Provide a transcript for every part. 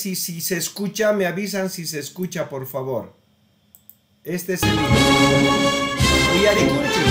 si se escucha, me avisan si se escucha, por favor. Este es el himno. Uyarikunchu.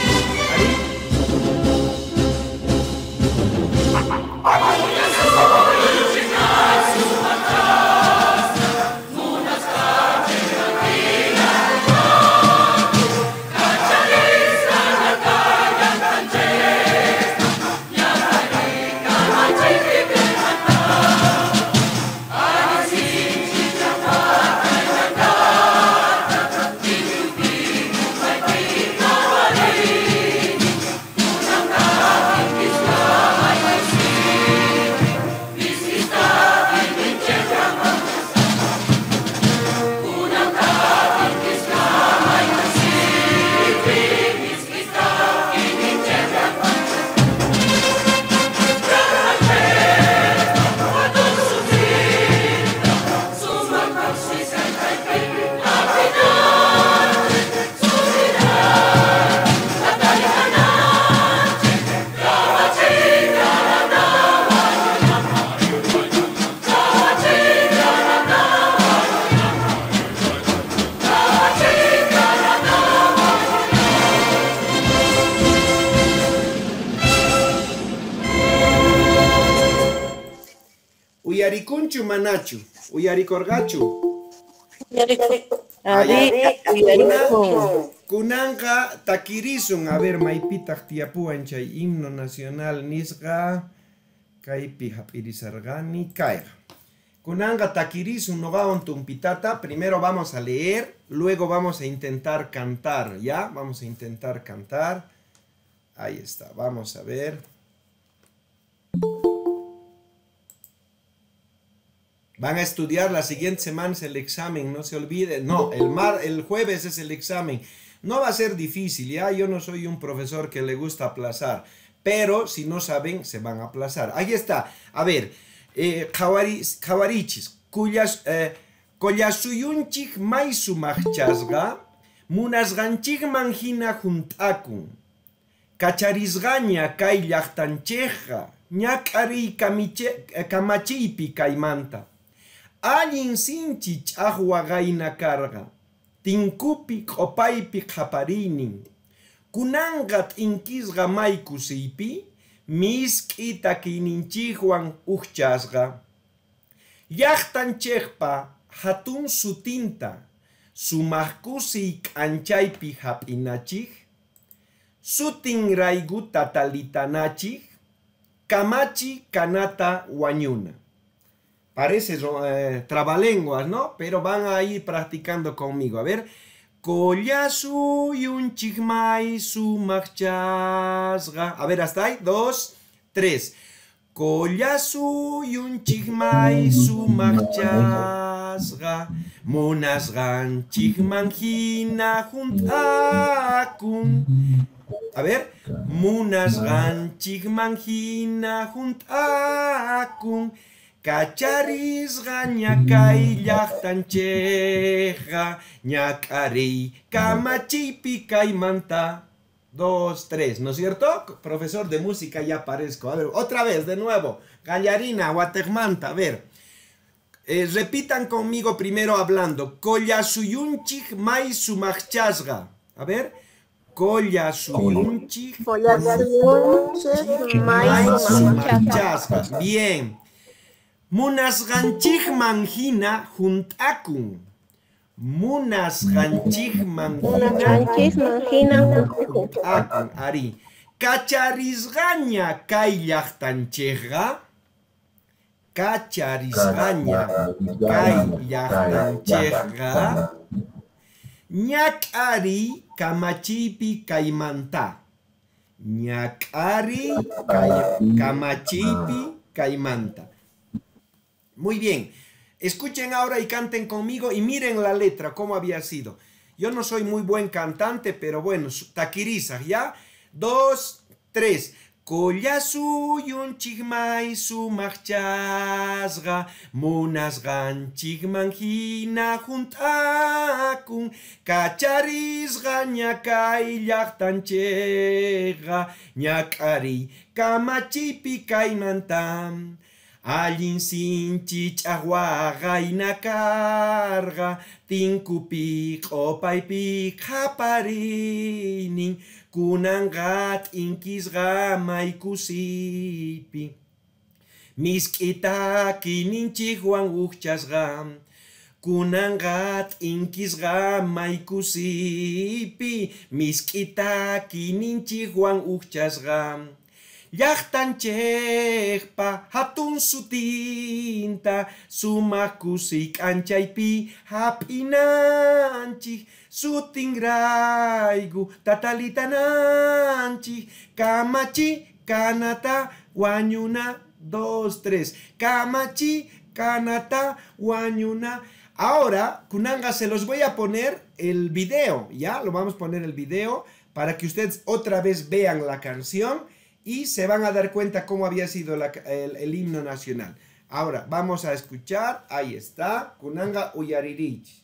Uyarikunchu manachu, uyarikorgachu. Kunanqa takirisun, a ver, maipitaq tiyapuan chay himno nacional nisqa kaypi hap'irisarqani kayqa. Kunanqa takirisun noqawan tumpitata, primero vamos a leer, luego vamos a intentar cantar, ¿ya? Vamos a intentar cantar. Ahí está, vamos a ver. Van a estudiar la siguiente semana el examen, no se olviden. No, el jueves es el examen. No va a ser difícil, ¿ya? Yo no soy un profesor que le gusta aplazar. Pero si no saben, se van a aplazar. Ahí está. A ver, Jawarichis. Kollasuyunchik maisumachchasqa munasqanchikman hina juntakun. Kacharisqaña kay llaqtanchikqa ñak'ariy kamachiypi kaymanta. Allin sinchi ch'aqwa qayna karqa. Tinkupi q'opaypi qapariynin. Kunanqa t'inqisqa maykusiypi misk'i takiyninchikwan uchchasqa. Llaqtanchikpa hatun sutinta sumaqkusiy k'anchaypi hap'inachik. Sutin raygu tatalitanachik. Kamachi kanata wañuna. Parece trabalenguas, ¿no? Pero van a ir practicando conmigo. A ver. Kollasuyunchik maisumachchasqa. A ver, hasta ahí. 2, 3. Kollasuyunchik maisumachchasqa munasqanchikman hina juntakun. A ver, munasqanchikman hina juntakun. Kacharisqa ñakay llaqtanchikqa ñak'ariy kamachiypi kaymanta. 2, 3, ¿no es cierto? Profesor de música ya parezco. A ver, otra vez, de nuevo. Gallarina, Guatemanta, a ver. Repitan conmigo primero hablando. Kollasuyunchik maisumachchasqa. A ver. Kollasuyunchik maisumachchasqa. Bien. Munasqanchikman hina juntakun. Munasqanchikman hina juntakun. Ari. Kacharisqaña kay llaqtanchikqa. Kacharisqaña kay llaqtanchikqa. Ñak'ariy kamachiypi kaymanta. Ñak'ariy kamachiypi kaymanta. Muy bien. Escuchen ahora y canten conmigo y miren la letra, cómo había sido. Yo no soy muy buen cantante, pero bueno, taquirizas, ¿ya? 2, 3. Kollasuyunchik maisumachchasqa munasqanchikman hina juntakun. Kacharisqa ñakay llaqtanchikqa ñak'ariy kamachiypi kaymanta. Allin sinchi ch'aqwaqayna karqa, tinkupi q'opaypi qaparinin, kunanqa t'inqisqa maykusipi. Misk'ita kininchikwan ukchasqa, kunanqa t'inqisqa maykusipi, misk'ita kininchikwan ukchasqa. Llaqtanchikpa hatun sutinta, sumaq kusik k'anchaypi hap'inanchik, sutinrayku tatalitananchik, kamachikanata wañuna. 2, 3. Kamachikanata wañuna. Ahora, kunanga, se los voy a poner el video, ¿ya? Lo vamos a poner el video para que ustedes otra vez vean la canción y se van a dar cuenta cómo había sido el himno nacional. Ahora, vamos a escuchar. Ahí está. Kunanga uyaririch.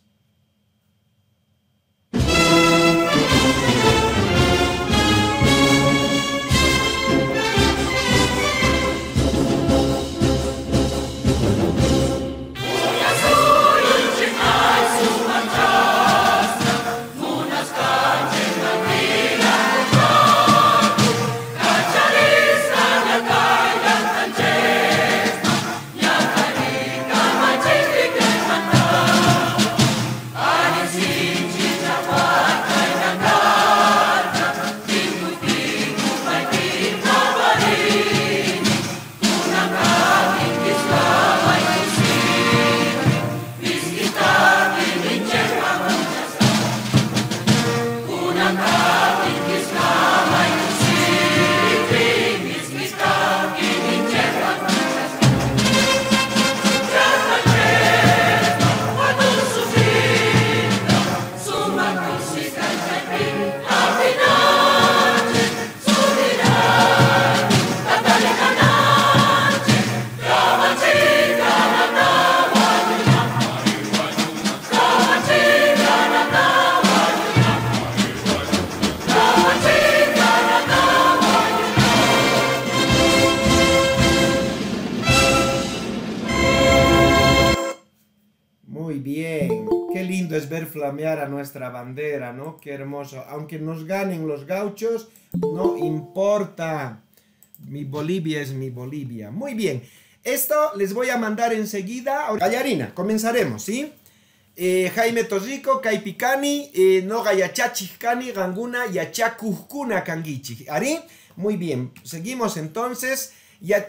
Muy bien, qué lindo es ver flamear a nuestra bandera, ¿no? Qué hermoso. Aunque nos ganen los gauchos, no importa. Mi Bolivia es mi Bolivia. Muy bien, esto les voy a mandar enseguida. Gallarina, comenzaremos, ¿sí? Jaime Torrico, Caipicani, no Gayachachicani, Ganguna, Yachacucuna, Canguichi. ¿Ari? Muy bien, seguimos entonces. Ya,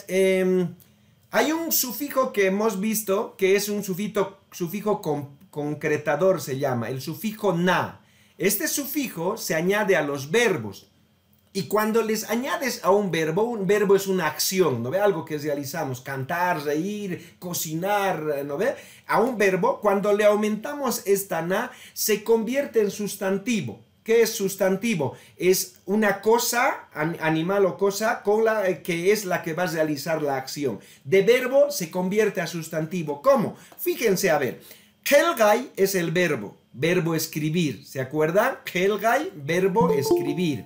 hay un sufijo que hemos visto que es un sufijo concretador, se llama, el sufijo na. Este sufijo se añade a los verbos. Y cuando les añades a un verbo es una acción, ¿no ve? Algo que realizamos, cantar, reír, cocinar, ¿no ve? A un verbo, cuando le aumentamos esta na, se convierte en sustantivo. ¿Qué es sustantivo? Es una cosa, animal o cosa, que es la que va a realizar la acción. De verbo se convierte a sustantivo. ¿Cómo? Fíjense, a ver. Helgay es el verbo escribir. ¿Se acuerdan? Helgay, verbo escribir.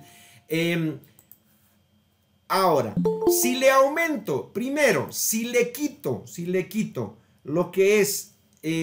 Ahora, si le aumento, primero, si le quito lo que es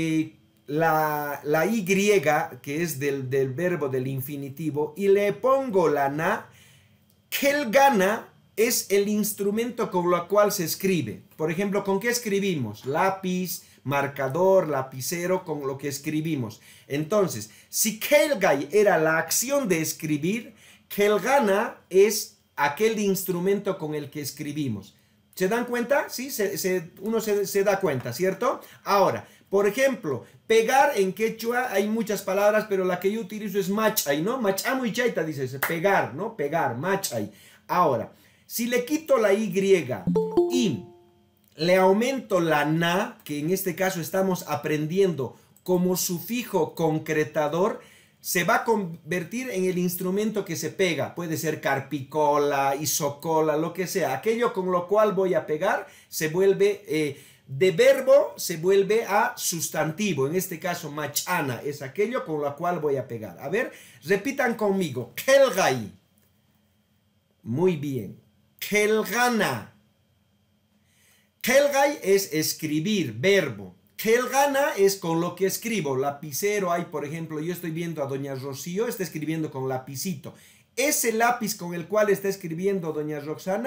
la Y, que es del verbo del infinitivo, y le pongo la na, Kelgana es el instrumento con lo cual se escribe. Por ejemplo, ¿con qué escribimos? Lápiz, marcador, lapicero, con lo que escribimos. Entonces, si Kelgay era la acción de escribir, Kelgana es aquel instrumento con el que escribimos. ¿Se dan cuenta? Sí, uno se da cuenta, ¿cierto? Ahora, por ejemplo, pegar en quechua hay muchas palabras, pero la que yo utilizo es machay, ¿no? Machamu chaita dice, pegar, ¿no? Pegar, machay. Ahora, si le quito la Y y le aumento la na, que en este caso estamos aprendiendo como sufijo concretador, se va a convertir en el instrumento que se pega. Puede ser carpicola, isocola, lo que sea. Aquello con lo cual voy a pegar se vuelve, de verbo se vuelve a sustantivo. En este caso, machana es aquello con lo cual voy a pegar. A ver, repitan conmigo. Kelgay. Muy bien. Kelgana. Kelgai es escribir, verbo. Kelgana es con lo que escribo, lapicero. Hay, por ejemplo, yo estoy viendo a doña Rocío, está escribiendo con lapicito. Ese lápiz con el cual está escribiendo doña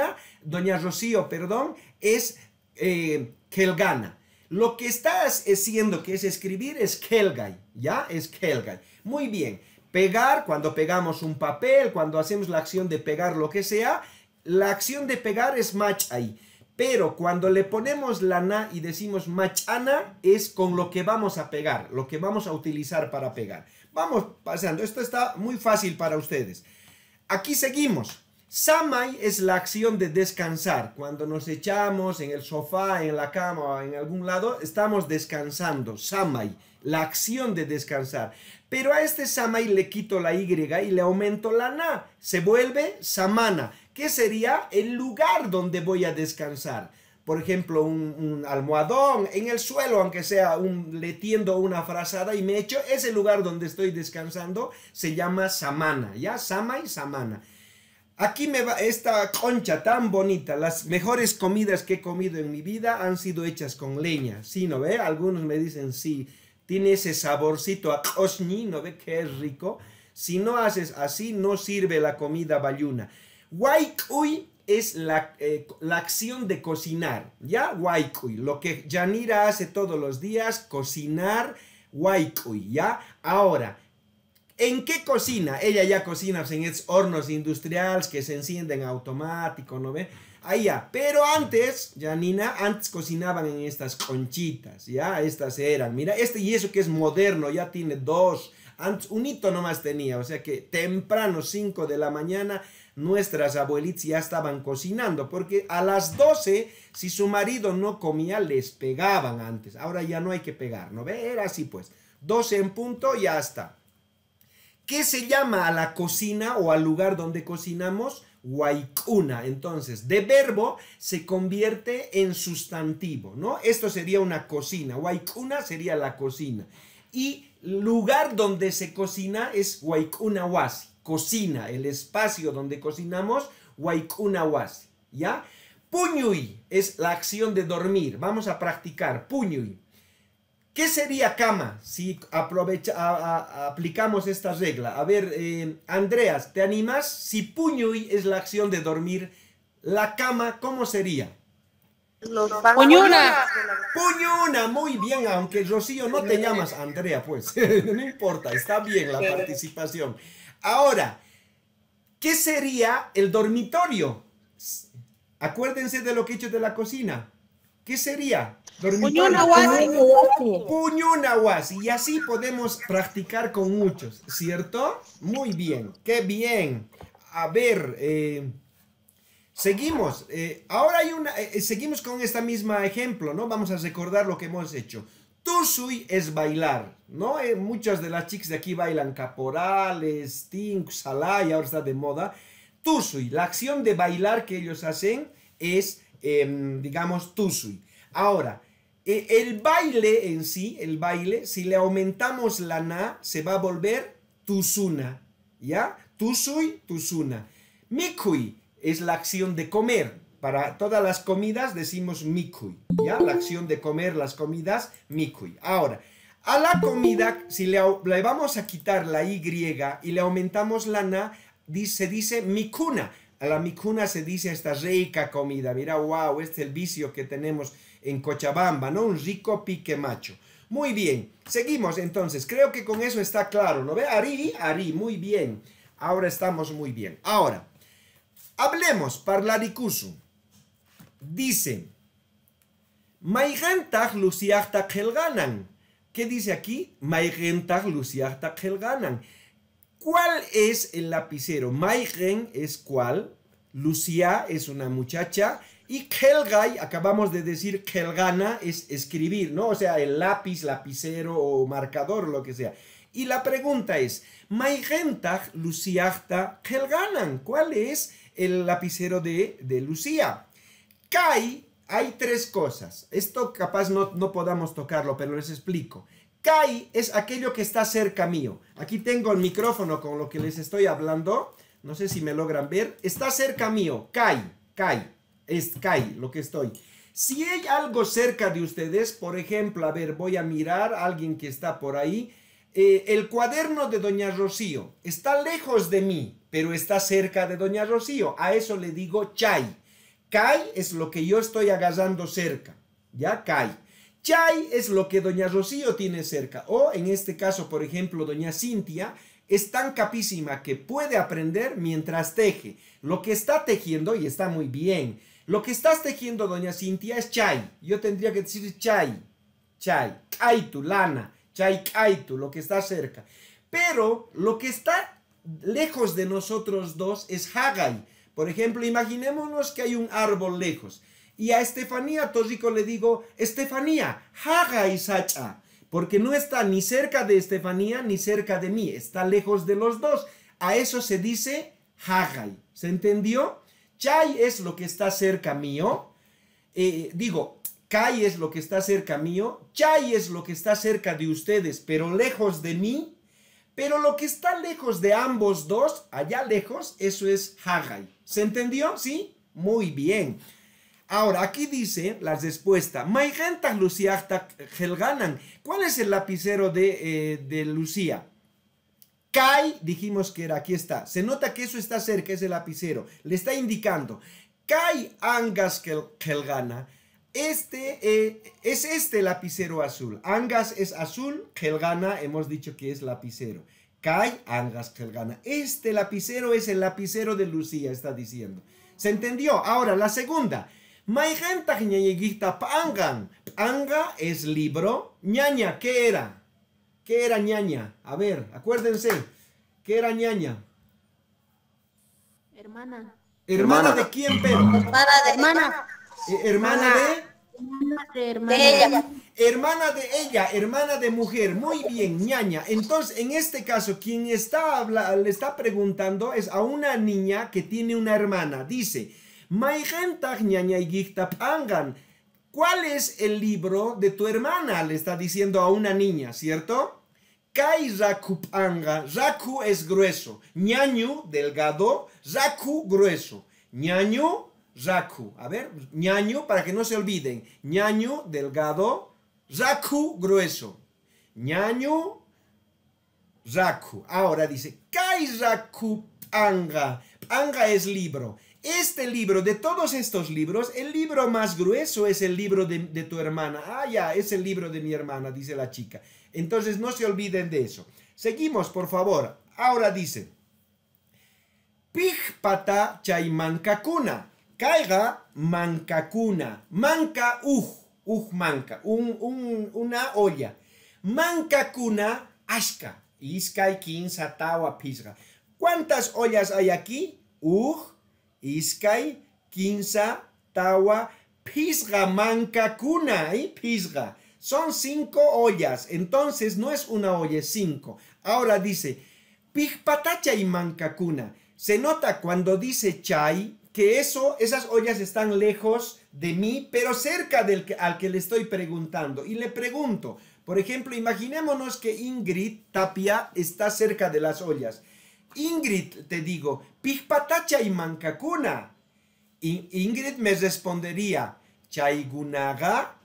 Rocío, perdón, es Kelgana. Lo que está haciendo, que es escribir, es Kelgai, ¿ya? Es Kelgai. Muy bien. Pegar, cuando pegamos un papel, cuando hacemos la acción de pegar lo que sea, la acción de pegar es mach'ai. Pero cuando le ponemos la na y decimos mach'ana, es con lo que vamos a pegar, lo que vamos a utilizar para pegar. Vamos pasando, esto está muy fácil para ustedes. Aquí seguimos. Samay es la acción de descansar. Cuando nos echamos en el sofá, en la cama o en algún lado, estamos descansando. Samay, la acción de descansar. Pero a este samay le quito la y y le aumento la na. Se vuelve samana. ¿Qué sería? El lugar donde voy a descansar. Por ejemplo, un almohadón en el suelo, aunque sea le tiendo una frazada y me echo, ese lugar donde estoy descansando se llama samana, ¿ya? Samay, samana. Aquí me va esta concha tan bonita. Las mejores comidas que he comido en mi vida han sido hechas con leña. ¿Sí, no ve? Algunos me dicen sí. Tiene ese saborcito a cosni, ¿no ve? Que es rico. Si no haces así, no sirve la comida bayuna. Waikuy es la acción de cocinar. ¿Ya? Waikuy. Lo que Yanira hace todos los días, cocinar. Waikuy. ¿Ya? Ahora, ¿en qué cocina? Ella ya cocina en estos hornos industriales que se encienden automático, ¿no ve? Ahí ya. Pero antes, Janina, antes cocinaban en estas conchitas, ¿ya? Estas eran, mira, y eso que es moderno, ya tiene dos. Antes un hito nomás tenía, o sea que temprano, 5 de la mañana, nuestras abuelitas ya estaban cocinando, porque a las 12, si su marido no comía, les pegaban antes. Ahora ya no hay que pegar, ¿no ve? Era así pues. 12 en punto, ya está. ¿Qué se llama a la cocina o al lugar donde cocinamos? Waikuna. Entonces, de verbo se convierte en sustantivo, ¿no? Esto sería una cocina. Waikuna sería la cocina. Y lugar donde se cocina es Waikuna wasi. Cocina, el espacio donde cocinamos, Waikuna wasi, ¿ya? Puñuy es la acción de dormir. Vamos a practicar. Puñuy. ¿Qué sería cama si aplicamos esta regla? A ver, Andreas, ¿te animas? Si puñuy es la acción de dormir, la cama, ¿cómo sería? Puñuna. Puñuna, muy bien, aunque Rocío no te llamas Andrea, pues. No importa, está bien la participación. Ahora, ¿qué sería el dormitorio? Acuérdense de lo que he hecho de la cocina. ¿Qué sería? Puñunahuasi. Y así podemos practicar con muchos, ¿cierto? Muy bien, qué bien. A ver, seguimos. Ahora hay seguimos con esta misma ejemplo, ¿no? Vamos a recordar lo que hemos hecho. Tusui es bailar, ¿no? Muchas de las chicas de aquí bailan caporales, ting, salay, ahora está de moda. Tusui, la acción de bailar que ellos hacen es, digamos, tusui. Ahora, el baile en sí, el baile, si le aumentamos la na, se va a volver tusuna, ¿ya? Tusui, tusuna. Mikui es la acción de comer. Para todas las comidas decimos mikui, ¿ya? La acción de comer las comidas, mikui. Ahora, a la comida, si le vamos a quitar la y y le aumentamos la na, se dice mikuna. A la mikuna se dice esta rica comida. Mira, wow, este es el vicio que tenemos en Cochabamba, ¿no? Un rico pique macho. Muy bien, seguimos entonces. Creo que con eso está claro, ¿no ve? Ari, muy bien. Ahora estamos muy bien. Ahora, hablemos, parlarikusu. Dice, Maigentag luciachta kelganan. ¿Qué dice aquí? Maigentag luciachta kelganan. ¿Cuál es el lapicero? Maigen es cuál, Lucia es una muchacha y Kelgai, acabamos de decir Kelgana es escribir, ¿no? O sea, el lápiz, lapicero o marcador, lo que sea. Y la pregunta es, Maigentag luciachta Kelganan. ¿Cuál es el lapicero de Lucía? Kai, hay tres cosas. Esto capaz no podamos tocarlo, pero les explico. Kai es aquello que está cerca mío. Aquí tengo el micrófono con lo que les estoy hablando. No sé si me logran ver. Está cerca mío. Kai. Es Kai lo que estoy. Si hay algo cerca de ustedes, por ejemplo, a ver, voy a mirar a alguien que está por ahí. El cuaderno de doña Rocío está lejos de mí, pero está cerca de doña Rocío. A eso le digo chay. Cay es lo que yo estoy agarrando cerca. ¿Ya? Cay. Chay es lo que doña Rocío tiene cerca. O en este caso, por ejemplo, doña Cintia es tan capísima que puede aprender mientras teje. Lo que está tejiendo, y está muy bien, lo que estás tejiendo, doña Cintia, es chay. Yo tendría que decir chay. Chay. Kaitu, lana. Chay kaitu, lo que está cerca. Pero lo que está lejos de nosotros dos es hagay. Por ejemplo, imaginémonos que hay un árbol lejos. Y a Estefanía Torrico le digo, Estefanía, hagay sacha. Porque no está ni cerca de Estefanía ni cerca de mí. Está lejos de los dos. A eso se dice hagay. ¿Se entendió? Chay es lo que está cerca mío. Chay es lo que está cerca mío. Chay es lo que está cerca de ustedes, pero lejos de mí. Pero lo que está lejos de ambos dos, allá lejos, eso es hagay. ¿Se entendió? ¿Sí? Muy bien. Ahora, aquí dice la respuesta. ¿Cuál es el lapicero de Lucía? Kai, dijimos que era, aquí está. Se nota que eso está cerca, es el lapicero. Le está indicando. Kai angas helgana. Es este lapicero azul. Angas es azul, helgana hemos dicho que es lapicero. Kai angas helgana. Este lapicero es el lapicero de Lucía, está diciendo. ¿Se entendió? Ahora, la segunda. Panga es libro. Ñaña, ¿qué era? ¿Qué era ñaña? A ver, acuérdense. ¿Qué era ñaña? Hermana. ¿Hermana de quién, pero? Hermana. ¿Hermana de? Ella. Hermana de ella, hermana de mujer. Muy bien, ñaña. Entonces, en este caso, quien le está preguntando es a una niña que tiene una hermana. Dice, ¿cuál es el libro de tu hermana? Le está diciendo a una niña, ¿cierto? Kai raku panga. Raku es grueso. Ñañu, delgado. Raku, grueso. Ñañu, raku. A ver, ñañu, para que no se olviden. Ñañu, delgado. Raku, grueso. Ñañu, raku. Ahora dice, kai raku panga. Panga es libro. Este libro, de todos estos libros, el libro más grueso es el libro de tu hermana. Ah, ya, es el libro de mi hermana, dice la chica. Entonces no se olviden de eso. Seguimos, por favor. Ahora dice, Pijpata chay mancacuna. Caiga mancacuna. Manca manca. Una olla. Mancacuna ashka. Iskay kinsa tawa pisga. ¿Cuántas ollas hay aquí? Iskay, kinsa, tawa, pisga, mancacuna, pisga. Son 5 ollas, entonces no es una olla, es 5. Ahora dice, pijpatacha y mancacuna. Se nota cuando dice chay, que esas ollas están lejos de mí, pero cerca al que le estoy preguntando. Y le pregunto, por ejemplo, imaginémonos que Ingrid Tapia está cerca de las ollas. Ingrid, te digo, pijpatacha y mancacuna. Ingrid me respondería, chaygunaga,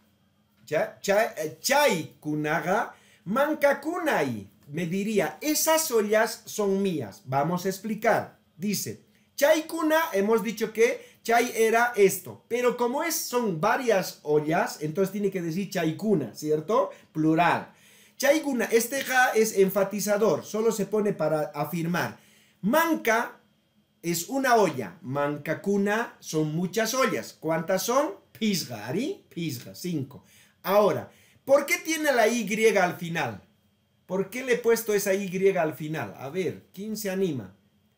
chaykunaga, mancacunay. Me diría, esas ollas son mías. Vamos a explicar. Dice, chaykuna, hemos dicho que chay era esto. Pero como son varias ollas, entonces tiene que decir chaykuna, ¿cierto? Plural. Chayguna, este ja es enfatizador, solo se pone para afirmar. Manca es una olla, mancacuna son muchas ollas. ¿Cuántas son? Pisga, ¿ari? Pisga, 5. Ahora, ¿por qué tiene la Y al final? ¿Por qué le he puesto esa Y al final? A ver, ¿quién se anima?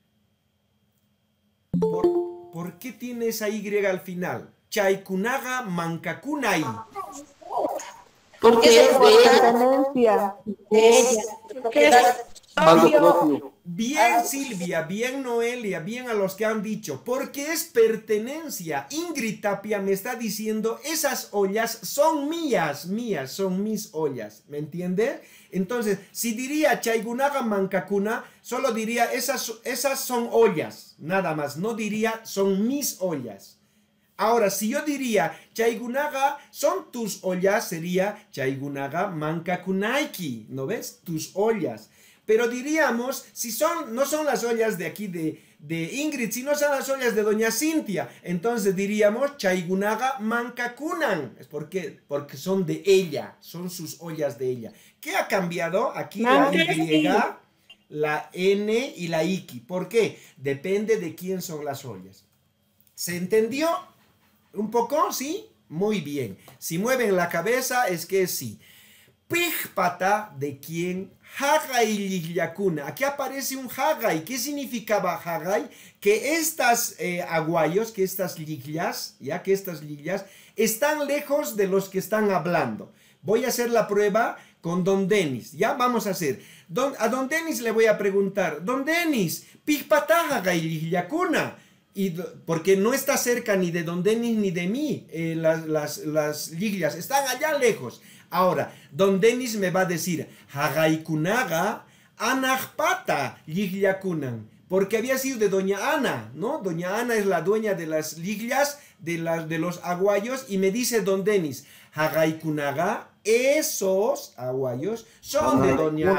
¿Por qué tiene esa Y al final? Chaykunaga mancacunay. Porque es pertenencia de ella. Algo propio. Bien, Silvia, bien, Noelia, bien a los que han dicho, porque es pertenencia. Ingrid Tapia me está diciendo, esas ollas son mías, son mis ollas, ¿me entiendes? Entonces, si diría Chaygunaga Mancacuna, solo diría esas son ollas, nada más, no diría son mis ollas. Ahora, si yo diría, Chaigunaga, son tus ollas, sería Chaigunaga mankakunaiki, ¿no ves? Tus ollas. Pero diríamos, si no son las ollas de aquí de Ingrid, sino son las ollas de doña Cintia, entonces diríamos, Chaigunaga mankakunan. Es porque son de ella, son sus ollas de ella. ¿Qué ha cambiado? Aquí la Y, la N y la Iki. ¿Por qué? Depende de quién son las ollas. ¿Se entendió? ¿Un poco? ¿Sí? Muy bien. Si mueven la cabeza es que sí. Pijpata, ¿de quién? Hagay ligyakuna. Aquí aparece un hagay. ¿Qué significaba hagay? Que estas aguayos, que estas liglias, ya que estas liglias están lejos de los que están hablando. Voy a hacer la prueba con don Denis. Ya vamos a hacer. A don Denis le voy a preguntar. Don Denis, pijpata hagay ligyakuna. Porque no está cerca ni de don Denis ni de mí, las liglias están allá lejos. Ahora, don Denis me va a decir, Hagaikunaga, Anajpata, ligliakunan, porque había sido de doña Ana, ¿no? Doña Ana es la dueña de las liglias, de los aguayos, y me dice don Denis, Hagaikunaga, esos aguayos son de doña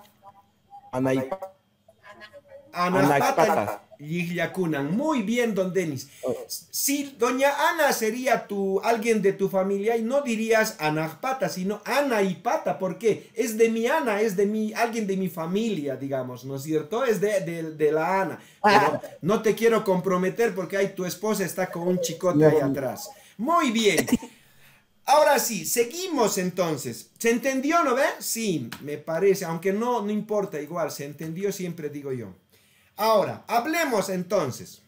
Ana. Anajpata. Ligliakunan. Muy bien, don Denis. Si doña Ana sería alguien de tu familia, y no dirías Anajpata, sino Ana y Pata. ¿Por qué? Es de mi Ana, es de alguien de mi familia, digamos, ¿no es cierto? Es de la Ana. Pero no te quiero comprometer porque tu esposa está con un chicote ahí atrás. Muy bien. Ahora sí, seguimos entonces. ¿Se entendió, no ve? Sí, me parece, aunque no importa, igual, se entendió siempre, digo yo. Ahora, hablemos entonces.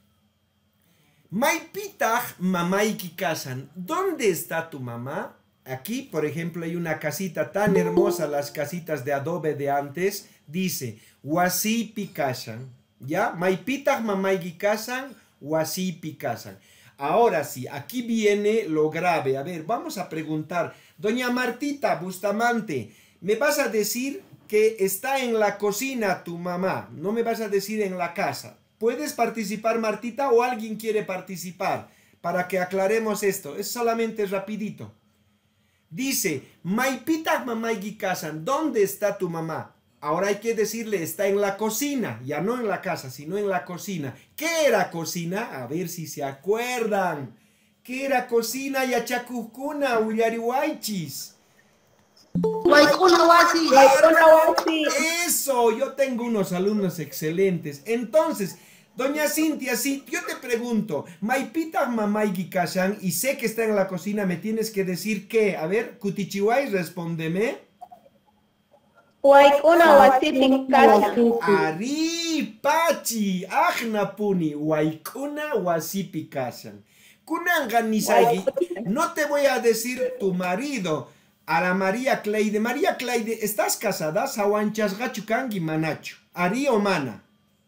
Maipitaj mamaiki kasan. ¿Dónde está tu mamá? Aquí, por ejemplo, hay una casita tan hermosa, las casitas de adobe de antes. Dice, wasipi kasan. ¿Ya? Maipitaj mamaiki kasan, wasipi kasan. Ahora sí, aquí viene lo grave. A ver, vamos a preguntar. Doña Martita Bustamante, ¿me vas a decir que está en la cocina tu mamá? No me vas a decir en la casa. ¿Puedes participar, Martita, o alguien quiere participar? Para que aclaremos esto. Es solamente rapidito. Dice, Maipita mamaigi kasan. ¿Dónde está tu mamá? Ahora hay que decirle, está en la cocina. Ya no en la casa, sino en la cocina. ¿Qué era cocina? A ver si se acuerdan. ¿Qué era cocina? Yachacucuna, uyarihuaychis. Eso, yo tengo unos alumnos excelentes. Entonces, doña Cintia, si yo te pregunto, Maipita mamaigi kashan, y sé que está en la cocina, me tienes que decir qué. A ver, Kutichiwai, respóndeme. Ari, Pachi, Agnapuni, Waikuna wasipi kashan. Kunanga nisaigi, no te voy a decir tu marido. A la María Cleide. María Cleide, ¿estás casada? Sawanchas gachukangi manacho. ¿Ari o mana?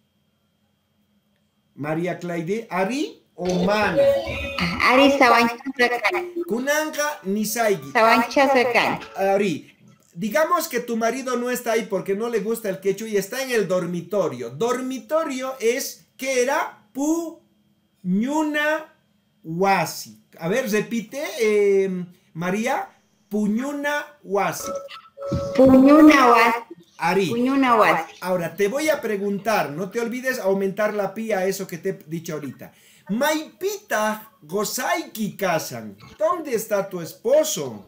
María Cleide, ¿Ari o mana? Ari sawanchas. Kunanga nisaigi. Sawanchas. Ari, digamos que tu marido no está ahí porque no le gusta el quechua y está en el dormitorio. Dormitorio es, ¿qué era? Puñuna wasi. A ver, repite, María. Puñuna wasi. Puñuna wasi. Ari. Puñuna wasi. Ahora, te voy a preguntar, no te olvides aumentar la pi a eso que te he dicho ahorita. Maipita gosaiki kasan. ¿Dónde está tu esposo?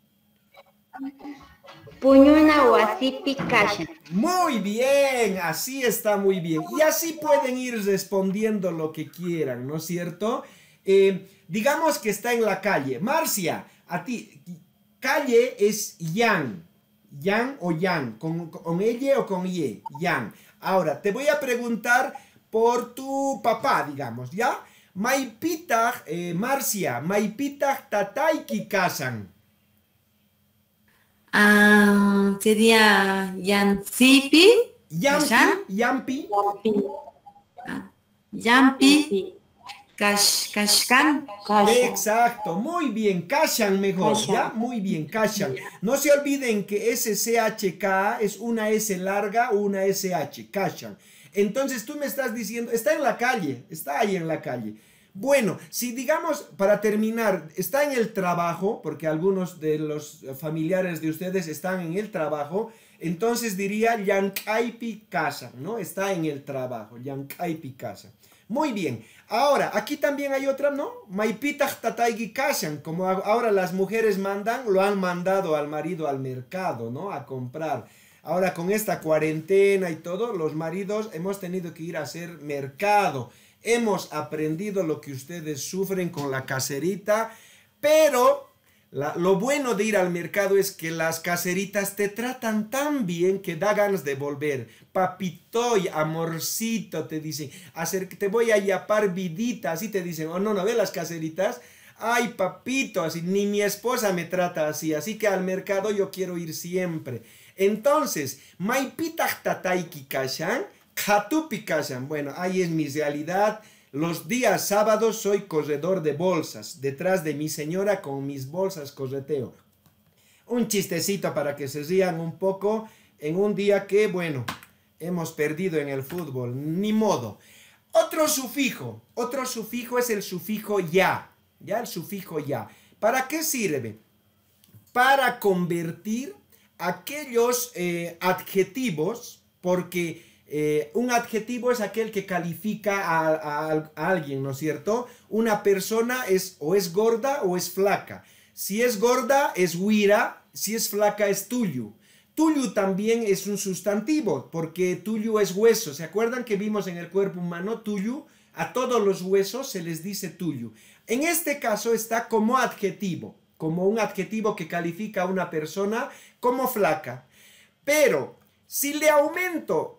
Puñuna wasipi kashan. Muy bien, así está muy bien. Y así pueden ir respondiendo lo que quieran, ¿no es cierto? Digamos que está en la calle. Marcia, a ti... Calle es yang. Yang o yang. Con ella o con ye. Yang. Ahora, te voy a preguntar por tu papá, digamos, ¿ya? Maipita, Marcia, Maipita tataiki kasan. Sería Yansipi. Yampi. Yampi. Kashkan. Exacto, muy bien, Kashan mejor, ¿ya? Muy bien, Kashan. No se olviden que ese CHK es una S larga o una SH, Kashan. Entonces tú me estás diciendo, está en la calle, está ahí en la calle. Bueno, si digamos, para terminar, está en el trabajo, porque algunos de los familiares de ustedes están en el trabajo, entonces diría Llank'aypi kashan, ¿no? Está en el trabajo, Llank'aypi kashan. Muy bien. Ahora, aquí también hay otra, ¿no? Maypitaq tataygi kashan, como ahora las mujeres mandan, lo han mandado al marido al mercado, ¿no? A comprar. Ahora con esta cuarentena y todo, los maridos hemos tenido que ir a hacer mercado. Hemos aprendido lo que ustedes sufren con la caserita, pero lo bueno de ir al mercado es que las caseritas te tratan tan bien que da ganas de volver. Papito y amorcito, te dicen, te voy a yapar vidita, así te dicen. Oh, no, ¿no ves las caseritas? Ay, papito, así, ni mi esposa me trata así que al mercado yo quiero ir siempre. Entonces, Maypitaq tatayki kashan, Qhatupi kashan. Bueno, ahí es mi realidad. Los días sábados soy corredor de bolsas. Detrás de mi señora con mis bolsas correteo. Un chistecito para que se rían un poco en un día que, bueno, hemos perdido en el fútbol. Ni modo. Otro sufijo es el sufijo ya. Ya, el sufijo ya. ¿Para qué sirve? Para convertir aquellos adjetivos, porque un adjetivo es aquel que califica a alguien, ¿no es cierto? Una persona o es gorda o es flaca. Si es gorda es huira, si es flaca es tuyu. Tuyu también es un sustantivo, porque tuyu es hueso. ¿Se acuerdan que vimos en el cuerpo humano tuyu? A todos los huesos se les dice tuyu. En este caso está como adjetivo, como un adjetivo que califica a una persona como flaca. Pero si le aumento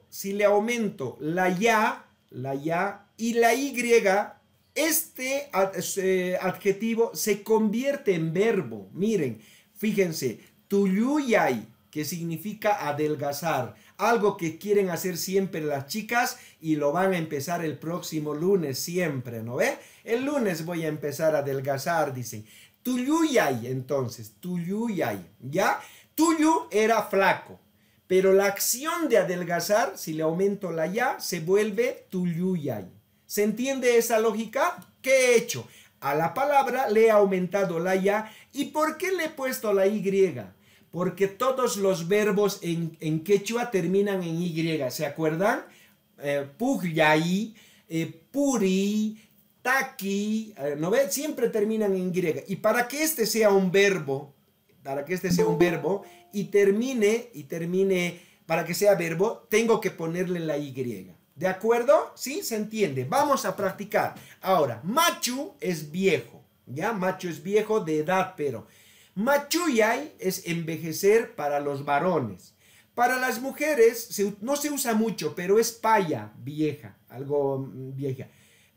la ya y la y, este adjetivo se convierte en verbo. Miren, fíjense, tuyuyay, que significa adelgazar, algo que quieren hacer siempre las chicas y lo van a empezar el próximo lunes siempre, ¿no ve? El lunes voy a empezar a adelgazar, dicen. Tuyuyay, entonces, tuyuyay, ¿ya? Tuyu era flaco, pero la acción de adelgazar, si le aumento la ya, se vuelve tuyuyay. ¿Se entiende esa lógica? ¿Qué he hecho? A la palabra le he aumentado la ya. ¿Y por qué le he puesto la y? Porque todos los verbos en quechua terminan en y. ¿Se acuerdan? Pugyay, puri, taki, ¿no ve? Siempre terminan en y. Y para que este sea un verbo, y termine, para que sea verbo, tengo que ponerle la y. ¿De acuerdo? ¿Sí? ¿Se entiende? Vamos a practicar. Ahora, machu es viejo, ¿ya? Machu es viejo de edad, pero machuyay es envejecer para los varones. Para las mujeres no se usa mucho, pero es paya, vieja, algo vieja.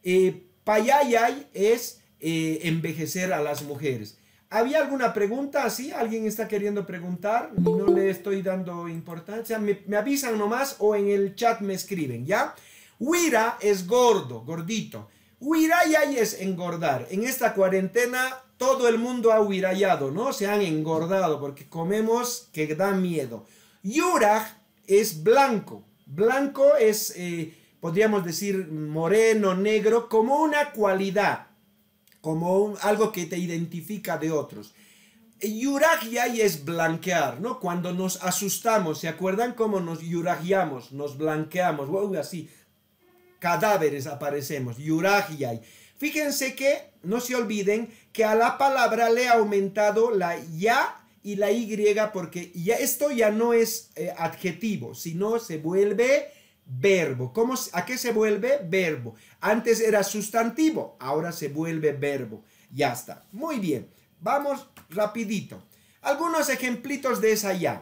Payayay es envejecer a las mujeres. ¿Había alguna pregunta así? ¿Alguien está queriendo preguntar? Y no le estoy dando importancia. Me avisan nomás o en el chat me escriben, ¿ya? Huira es gordo, gordito. Huirayay es engordar. En esta cuarentena todo el mundo ha huirayado, ¿no? Se han engordado porque comemos que da miedo. Yuraj es blanco. Blanco es, podríamos decir, moreno, negro, como una cualidad. Como algo que te identifica de otros. Yuragyay es blanquear, ¿no? Cuando nos asustamos, ¿se acuerdan cómo nos yuragyamos? Nos blanqueamos, así, cadáveres aparecemos, yuragyay. Fíjense que, no se olviden, que a la palabra le he aumentado la ya y la y, porque esto ya no es adjetivo, sino se vuelve verbo. ¿A qué se vuelve? Verbo. Antes era sustantivo, ahora se vuelve verbo. Ya está. Muy bien. Vamos rapidito. Algunos ejemplitos de esa ya.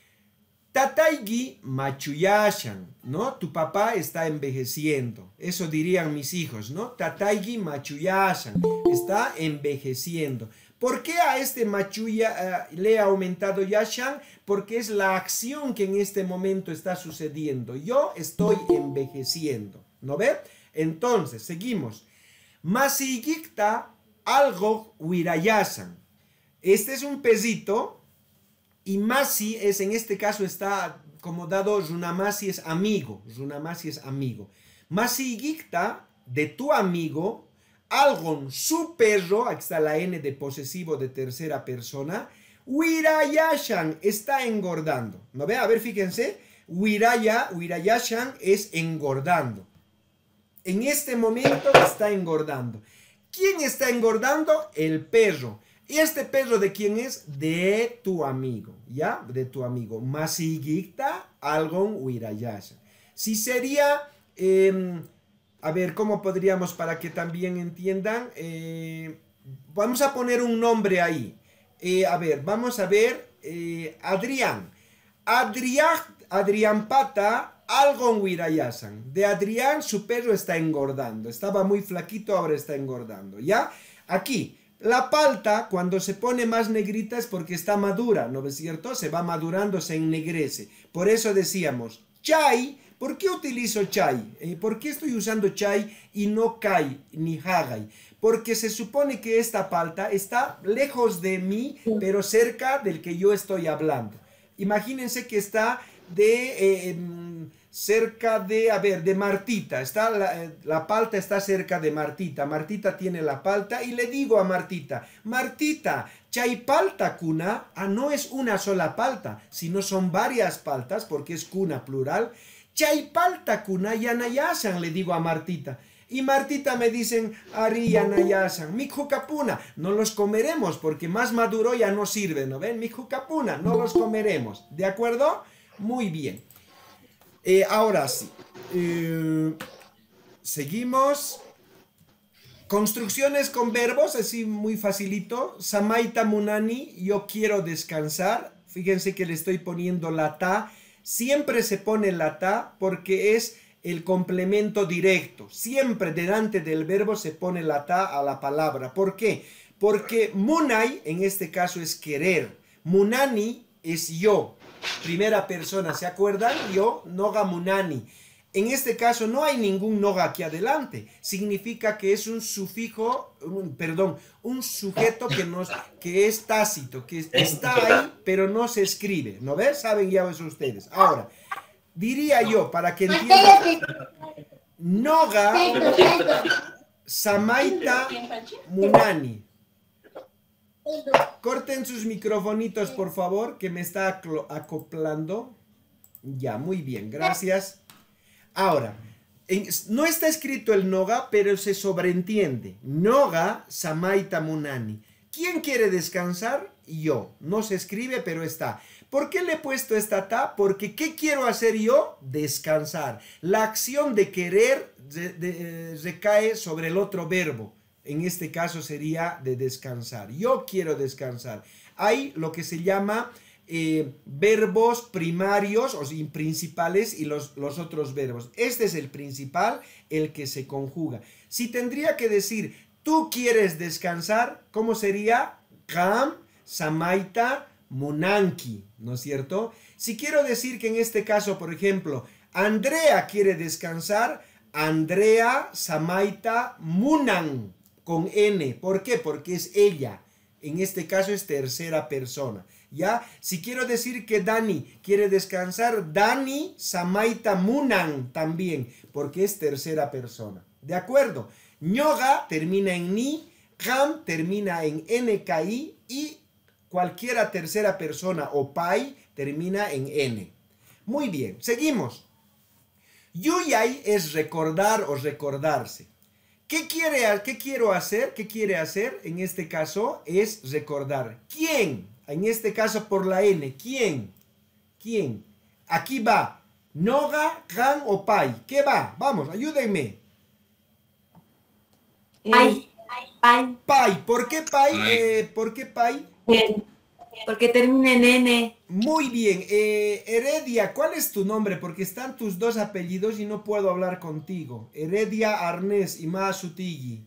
Tataygi machuyashan, ¿no? Tu papá está envejeciendo. Eso dirían mis hijos, ¿no? Tataygi machuyashan, está envejeciendo. ¿Por qué a este machuya le he aumentado yashan? Porque es la acción que en este momento está sucediendo. Yo estoy envejeciendo, ¿no ve? Entonces, seguimos. Masigikta algo wirayasan. Este es un pesito. Y masi es, en este caso está como dado, runamasi es amigo. Runamasi es amigo. Masigikta, de tu amigo, algon, su perro, aquí está la N de posesivo de tercera persona, wirayashan, está engordando. ¿No ve? A ver, fíjense, wirayashan es engordando. En este momento está engordando. ¿Quién está engordando? El perro. ¿Y este perro de quién es? De tu amigo, ¿ya? De tu amigo. Masigikta algon wirayashan. Si sería, a ver, ¿cómo podríamos para que también entiendan? Vamos a poner un nombre ahí. A ver, vamos a ver, Adrián. Adrián Pata, algon wirayasan. De Adrián, su perro está engordando. Estaba muy flaquito, ahora está engordando, ¿ya? Aquí, la palta, cuando se pone más negrita es porque está madura, ¿no es cierto? Se va madurando, se ennegrece. Por eso decíamos, chai. ¿Por qué utilizo chai? ¿Por qué estoy usando chai y no kai ni hagai? Porque se supone que esta palta está lejos de mí, pero cerca del que yo estoy hablando. Imagínense que está cerca de, a ver, de Martita. La palta está cerca de Martita. Martita tiene la palta y le digo a Martita, Martita, chay palta cuna. No es una sola palta, sino son varias paltas porque es cuna plural. Chay palta cuna yanayasan, le digo a Martita. Y Martita me dicen, Ari yanayasan, mikjukapuna, no los comeremos porque más maduro ya no sirve, ¿no ven? Mikjukapuna, no los comeremos, ¿de acuerdo? Muy bien. Ahora sí. Seguimos. Construcciones con verbos, así muy facilito. Samaita munani, yo quiero descansar. Fíjense que le estoy poniendo la ta. Siempre se pone la ta porque es el complemento directo. Siempre delante del verbo se pone la ta a la palabra. ¿Por qué? Porque munai, en este caso, es querer. Munani es yo. Primera persona, ¿se acuerdan? Yo, noga munani. En este caso no hay ningún noga aquí adelante. Significa que es un sufijo, un sujeto que es tácito, que está ahí, pero no se escribe. ¿No ves? Saben ya eso ustedes. Ahora, diría yo, para que entiendan, noga samaita munani. Corten sus microfonitos, por favor, que me está acoplando. Ya, muy bien, gracias. Ahora, no está escrito el noga, pero se sobreentiende. Noga samaita munani. ¿Quién quiere descansar? Yo. No se escribe, pero está. ¿Por qué le he puesto esta ta? Porque ¿qué quiero hacer yo? Descansar. La acción de querer recae sobre el otro verbo. En este caso sería de descansar. Yo quiero descansar. Hay lo que se llama verbos primarios o principales y los otros verbos. Este es el principal, el que se conjuga. Si tendría que decir, tú quieres descansar, ¿cómo sería? Kam, samaita, munanki, ¿no es cierto? Si quiero decir que en este caso, por ejemplo, Andrea quiere descansar, Andrea, samaita, munan, con N. ¿Por qué? Porque es ella. En este caso es tercera persona. ¿Ya? Si quiero decir que Dani quiere descansar, Dani samaita munan también, porque es tercera persona. ¿De acuerdo? Ñoga termina en ni, ham termina en nki y cualquiera tercera persona o pai termina en n. Muy bien, seguimos. Yuyay es recordar o recordarse. ¿Qué quiero hacer? ¿Qué quiere hacer? En este caso es recordar. ¿Quién? En este caso por la N. ¿Quién? ¿Quién? Aquí va. Noga, Han o Pai. ¿Qué va? Vamos, ayúdenme. Pai. Pai. Pai. ¿Por qué Pai? ¿Por qué Pai? Porque termina en N. Muy bien. Heredia, ¿cuál es tu nombre? Porque están tus dos apellidos y no puedo hablar contigo. Heredia Arnés y Maasutigi.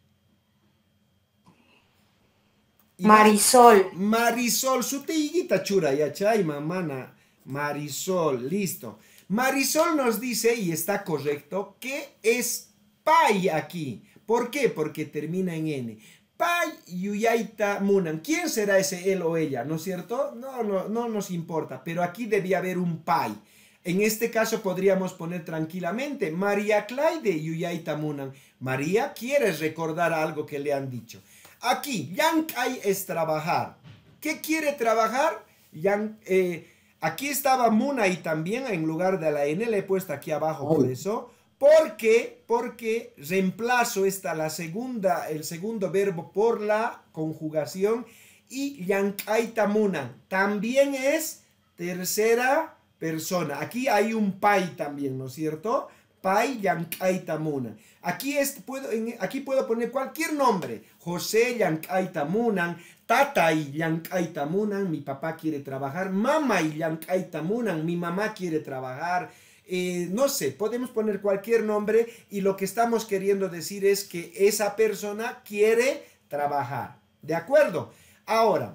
Marisol. Marisol, Sutigi tachura, yachay, mamana. Marisol, listo. Marisol nos dice, y está correcto, que es Pai aquí. ¿Por qué? Porque termina en N. Pai yuyaita munan. ¿Quién será ese él o ella? ¿No es cierto? No nos importa. Pero aquí debía haber un pai. En este caso podríamos poner tranquilamente, María Claide Yuyaita Munan. María quiere recordar algo que le han dicho. Aquí, Yankay es trabajar. ¿Qué quiere trabajar? Aquí estaba Munay también, en lugar de la N, le he puesto aquí abajo por eso. ¿Por qué? Porque reemplazo el segundo verbo por la conjugación y Yankaita Munan. También es tercera persona. Aquí hay un pai también, ¿no es cierto? Pai Yankaita Munan. Aquí puedo poner cualquier nombre. José Yankaita Munan, Tatay Yankaita Munan, mi papá quiere trabajar. Mamay Yankaita Munan, mi mamá quiere trabajar. No sé, podemos poner cualquier nombre y lo que estamos queriendo decir es que esa persona quiere trabajar. ¿De acuerdo? Ahora,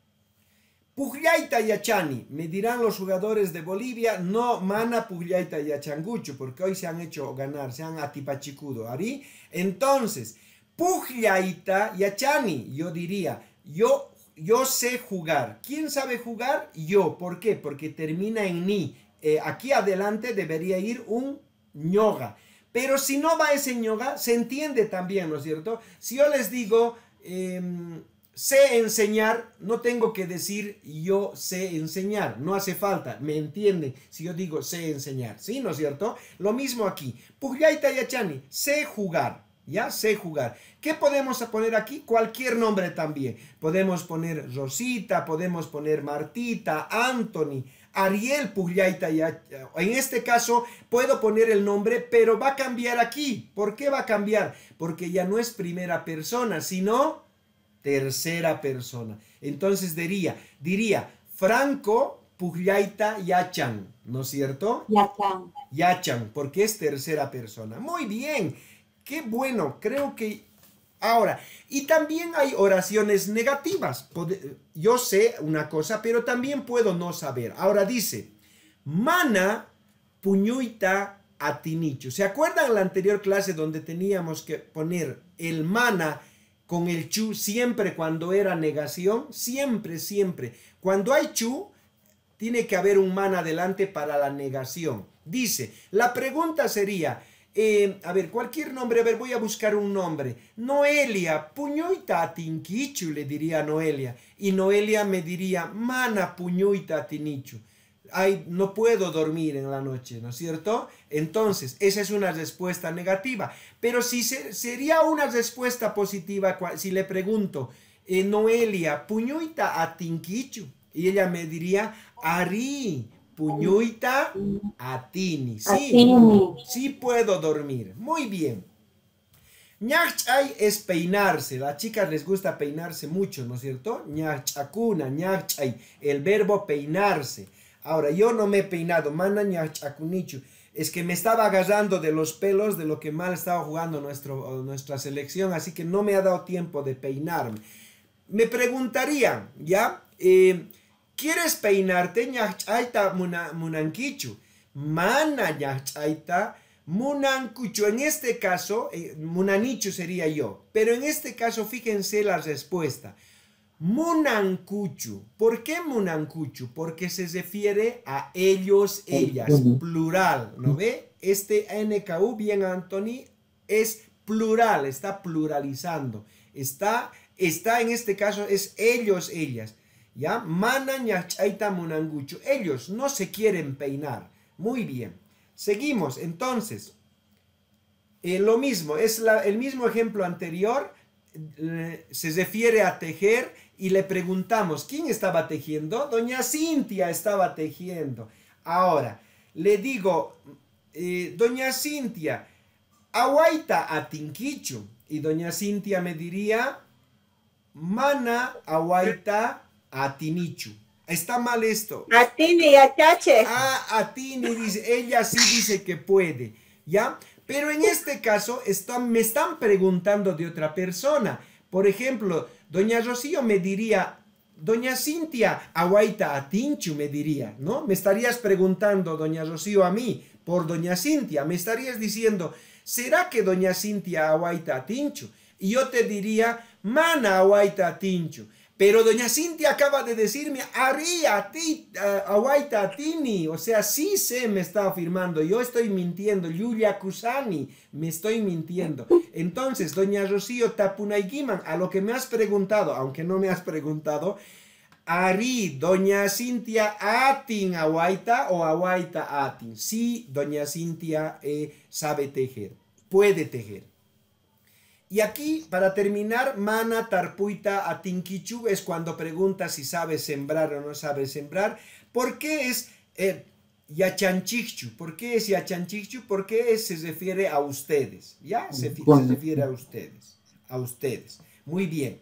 Pugliaita Yachani, me dirán los jugadores de Bolivia, no mana Pugliaita Yachangucho, porque hoy se han hecho ganar, se han atipachicudo. ¿Ari? Entonces, Pugliaita Yachani, yo diría, yo sé jugar. ¿Quién sabe jugar? Yo. ¿Por qué? Porque termina en ni. Aquí adelante debería ir un ñoga. Pero si no va ese ñoga, se entiende también, ¿no es cierto? Si yo les digo, sé enseñar, no tengo que decir yo sé enseñar, no hace falta, me entienden si yo digo sé enseñar, ¿sí? ¿No es cierto? Lo mismo aquí, Pugliaita Yachani, sé jugar, ¿ya? Sé jugar. ¿Qué podemos poner aquí? Cualquier nombre también. Podemos poner Rosita, podemos poner Martita, Anthony, Ariel Pugliaita Yachani. En este caso puedo poner el nombre, pero va a cambiar aquí. ¿Por qué va a cambiar? Porque ya no es primera persona, sino tercera persona. Entonces diría Franco Pugliaita Yachan, ¿no es cierto? Yachan. Yachan, porque es tercera persona. Muy bien, qué bueno, creo que ahora, y también hay oraciones negativas. Yo sé una cosa, pero también puedo no saber. Ahora dice, mana puñuita atinicho. ¿Se acuerdan en la anterior clase donde teníamos que poner el mana con el chu siempre cuando era negación? Siempre, siempre. Cuando hay chu, tiene que haber un mana adelante para la negación. Dice, la pregunta sería, a ver, cualquier nombre, a ver, voy a buscar un nombre. Noelia, puñuita atinquichu, le diría a Noelia. Y Noelia me diría, mana puñuita atinichu. Ay, no puedo dormir en la noche, ¿no es cierto? Entonces, esa es una respuesta negativa. Pero si sería una respuesta positiva si le pregunto, Noelia, puñuita atinquichu. Y ella me diría, ari, puñuita atini. Sí, sí puedo dormir. Muy bien. Ñachchay es peinarse. Las chicas les gusta peinarse mucho, ¿no es cierto? Ñachacuna, ñachchay, el verbo peinarse. Ahora, yo no me he peinado, mana ñachacunichu. Es que me estaba agarrando de los pelos de lo que mal estaba jugando nuestra selección, así que no me ha dado tiempo de peinarme. Me preguntarían, ¿ya? ¿Quieres peinarte? Ñachayta munanquichu. Mana ñachayta munancuchu. En este caso, munanichu sería yo. Pero en este caso, fíjense la respuesta. Munancuchu. ¿Por qué munancuchu? Porque se refiere a ellos, ellas, plural, ¿no ve? Este NKU, bien Anthony, es plural, está pluralizando. Está en este caso, es ellos, ellas. ¿Ya? Mana ñachaita munancuchu. Ellos no se quieren peinar. Muy bien. Seguimos, entonces. Lo mismo, es el mismo ejemplo anterior. Se refiere a tejer y le preguntamos, ¿quién estaba tejiendo? Doña Cintia estaba tejiendo. Ahora, le digo, Doña Cintia, aguaita atinquichu. Y Doña Cintia me diría, mana aguaita atinichu. Está mal esto. Atini, achache. Ah, atini, dice, ella sí dice que puede, ¿ya? Pero en este caso me están preguntando de otra persona. Por ejemplo, Doña Rocío me diría, Doña Cintia, aguaita atinchu, me diría, ¿no? Me estarías preguntando, Doña Rocío, a mí, por Doña Cintia. Me estarías diciendo, ¿será que Doña Cintia aguaita atinchu? Y yo te diría, mana aguaita atinchu. Pero doña Cintia acaba de decirme, Ari, a ti, aguaita, a tini. O sea, sí se me está afirmando. Yo estoy mintiendo. Yulia Kusani, me estoy mintiendo. Entonces, doña Rocío Tapunaygiman, a lo que me has preguntado, aunque no me has preguntado, Ari, doña Cintia, atin aguaita o aguaita atin. Sí, doña Cintia sabe tejer, puede tejer. Y aquí, para terminar, mana tarpuita atinkichu es cuando pregunta si sabe sembrar o no sabe sembrar. ¿Por qué es yachanchichu? ¿Por qué es yachanchichu? Porque se refiere a ustedes, ¿ya? Se refiere a ustedes, a ustedes. Muy bien.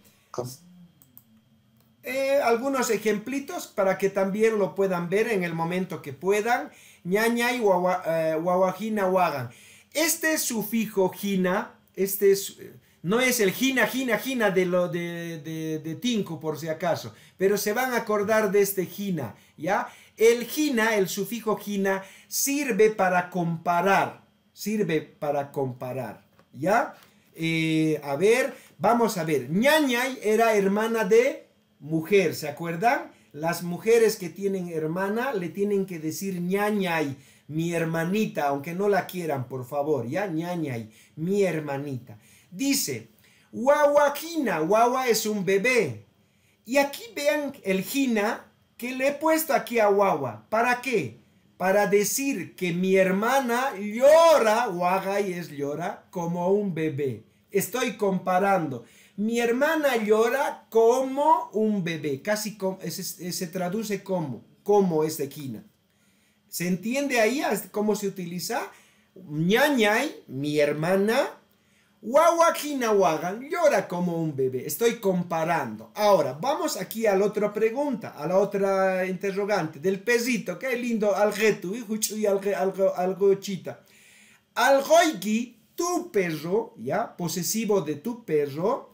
Algunos ejemplitos para que también lo puedan ver en el momento que puedan. Ñañay, guaguajina, guagan. Este sufijo jina, no es el jina de Tinku, por si acaso, pero se van a acordar de este jina, ¿ya? El jina, el sufijo jina, sirve para comparar, ¿ya? A ver, vamos a ver. Ñañay era hermana de mujer, ¿se acuerdan? Las mujeres que tienen hermana le tienen que decir ñañay, mi hermanita, aunque no la quieran, por favor, ¿ya? Ñañay, mi hermanita. Dice, guaguajina, guagua es un bebé. Y aquí vean el jina que le he puesto aquí a guagua. ¿Para qué? Para decir que mi hermana llora, guagay es llora, como un bebé. Estoy comparando. Mi hermana llora como un bebé. Casi como, se traduce como este jina. ¿Se entiende ahí cómo se utiliza? Ñañay, mi hermana. Guaguajina wagan, llora como un bebé. Estoy comparando. Ahora, vamos aquí a la otra pregunta, a la otra interrogante. Del pesito, qué lindo, algetu, y algo chita. Algoiki, tu perro, ya, posesivo de tu perro.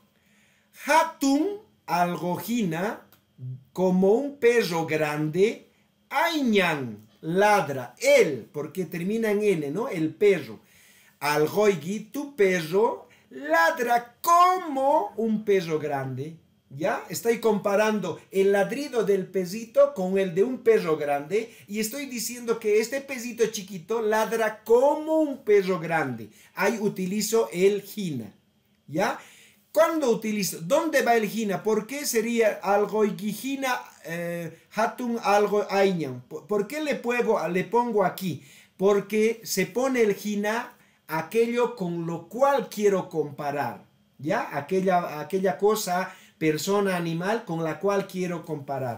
Hatun, algojina, como un perro grande. Aiñan, ladra, él, porque termina en N, ¿no? El perro. Algoigi, tu perro, ladra como un perro grande. ¿Ya? Estoy comparando el ladrido del pesito con el de un perro grande y estoy diciendo que este pesito chiquito ladra como un perro grande. Ahí utilizo el jina. ¿Ya? ¿Cuándo utilizo? ¿Dónde va el jina? ¿Por qué sería algoigijina hatun algo aiñan? ¿Por qué le pongo aquí? Porque se pone el jina aquello con lo cual quiero comparar, ¿ya? Aquella cosa, persona, animal con la cual quiero comparar.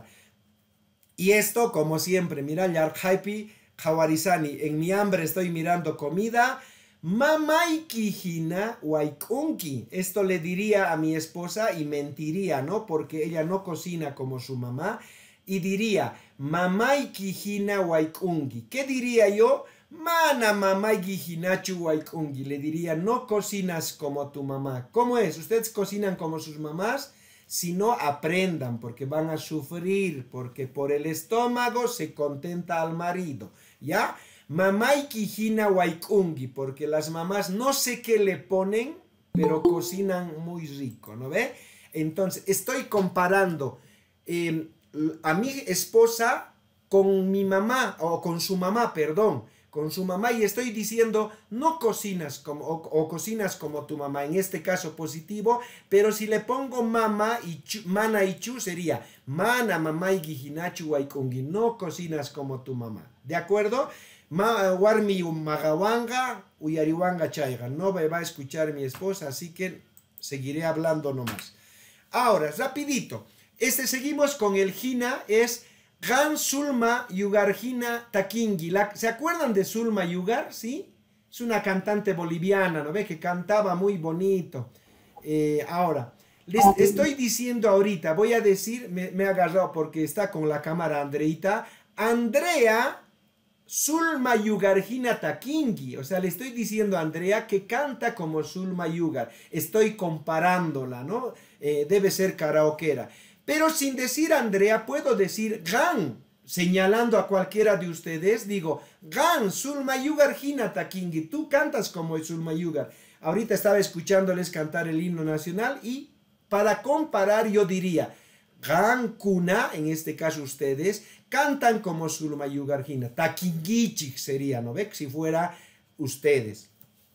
Y esto, como siempre, mira, Yarjaipi, Jawarizani, en mi hambre estoy mirando comida. Mamaiki hina waikunki. Esto le diría a mi esposa y mentiría, ¿no? Porque ella no cocina como su mamá. Y diría, mamaiki hina waikunki. ¿Qué diría yo? Mana mamaiki hinachu waikunki. Le diría, no cocinas como tu mamá. ¿Cómo es? ¿Ustedes cocinan como sus mamás? Si no, aprendan, porque van a sufrir, porque por el estómago se contenta al marido, ¿ya? Mamaiki hina waikungi, porque las mamás no sé qué le ponen, pero cocinan muy rico, ¿no ve? Entonces, estoy comparando a mi esposa con mi mamá, o con su mamá, perdón, con su mamá, y estoy diciendo, no cocinas como, o cocinas como tu mamá, en este caso positivo, pero si le pongo mama y mana y chu sería, mana mamaiki hinachu waikungi, no cocinas como tu mamá, ¿de acuerdo? Warmi magawanga uyariwanga chaiga. No me va a escuchar mi esposa, así que seguiré hablando nomás. Ahora, rapidito. Seguimos con el jina, es Gan Sulma Yugarjina Takingi. ¿Se acuerdan de Sulma Yugar? ¿Sí? Es una cantante boliviana, ¿no ve? Que cantaba muy bonito. Ahora, les estoy diciendo ahorita, voy a decir, me he agarrado porque está con la cámara Andreita. Andrea Sulma Yugarjina Takingi, o sea, le estoy diciendo a Andrea que canta como Sulma Yugar. Estoy comparándola, ¿no? Debe ser karaokera. Pero sin decir Andrea, puedo decir Gan, señalando a cualquiera de ustedes, digo, Gan, Sulma Yugarjina Takingi, tú cantas como Sulma Yugar. Ahorita estaba escuchándoles cantar el himno nacional y para comparar yo diría, Gankuna, en este caso ustedes, cantan como Sulmayugarjina. Takingichik sería, ¿no ve? Si fuera ustedes.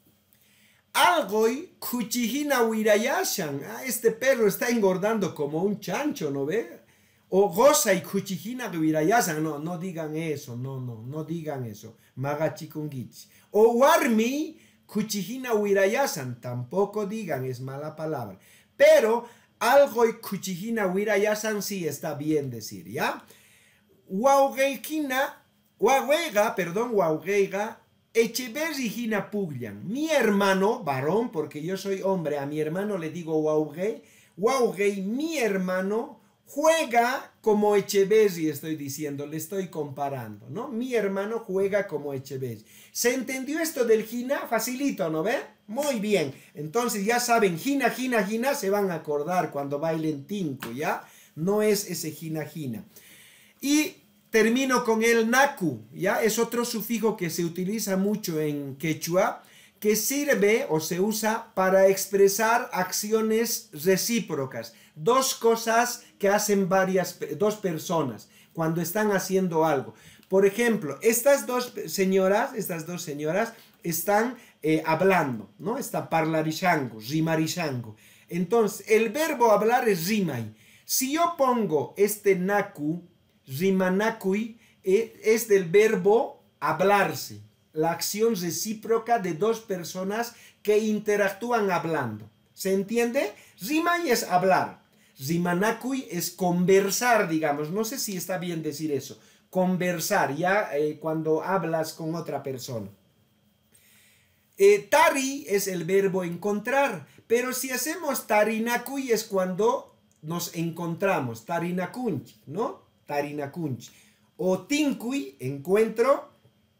Algoy kuchihina wirayashan. Este perro está engordando como un chancho, ¿no ve? O goza y kuchihina wirayashan. No, no digan eso. No digan eso. Magachikungichi. O warmi kuchihina wirayasan. Tampoco digan, es mala palabra. Pero algoy kuchihina wirayasan sí está bien decir, ¿ya? Waugeikina, waugeiga. Echeberrijina puglan. Mi hermano, varón, porque yo soy hombre, a mi hermano le digo Waugei. Waugei, mi hermano, juega como Echeverri, estoy diciendo, le estoy comparando, ¿no? Mi hermano juega como Echeverri. ¿Se entendió esto del Jina? Facilito, ¿no ve? Muy bien. Entonces ya saben, Jina, se van a acordar cuando bailen Tinku, ¿ya? No es ese Jina. Y termino con el naku, ¿ya? Es otro sufijo que se utiliza mucho en quechua, que sirve o se usa para expresar acciones recíprocas. Dos cosas que hacen dos personas cuando están haciendo algo. Por ejemplo, estas dos señoras están hablando, ¿no? Está parlarishango, rimarishango. Entonces, el verbo hablar es rimai. Si yo pongo este naku, rimanakui, es del verbo hablarse, la acción recíproca de dos personas que interactúan hablando. ¿Se entiende? Rimai es hablar, rimanakui es conversar, digamos. No sé si está bien decir eso. Conversar, ya cuando hablas con otra persona. Tari es el verbo encontrar, pero si hacemos tarinakui es cuando nos encontramos, tarinakunchi, ¿no? Tarinakunchi. O tinkui, encuentro.